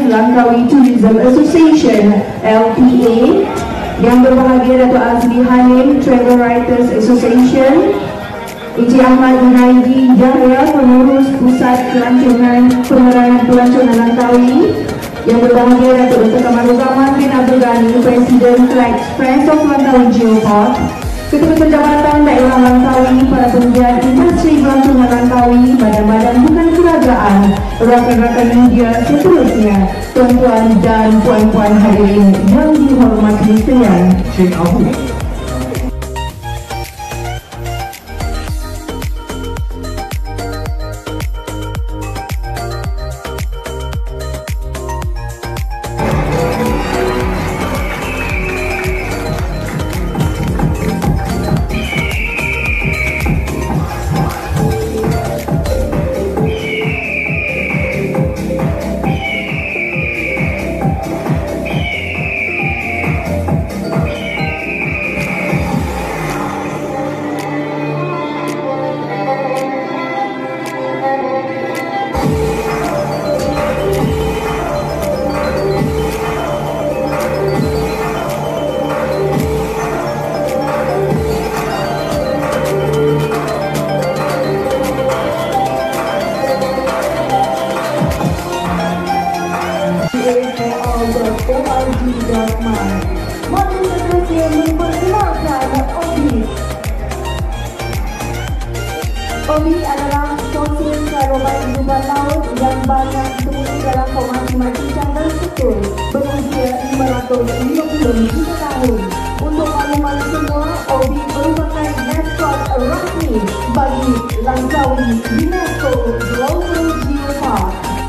Langkawi Tourism Association LPA. Yang berbahagia Dato' Azli Halim, Travel Writers Association. Encik Ahmad Junaidi Yahya, Pengurus Pusat Pelancongan Langkawi. Yang berbahagia Dato' Dr. Kamaruzaman bin Abdul Ghani, Presiden Friends of Langkawi Geopark. Ketua Jabatan Daerah Langkawi, para pegiat industri pelancongan Langkawi, badan-badan bukan kerajaan, rakan-rakan media seterusnya, tuan-tuan dan puan-puan hadirin yang dihormati sekalian. Cik Abu. Mari seterusnya memperkenalkan Obi. Obi adalah fosil caroban hidupan laut yang banyak ditemui dalam formasi macam dan struktur, berusia 550 juta tahun. Untuk makluman semua, Obi merupakan mascot rasmi bagi Langkawi UNESCO Global Geopark.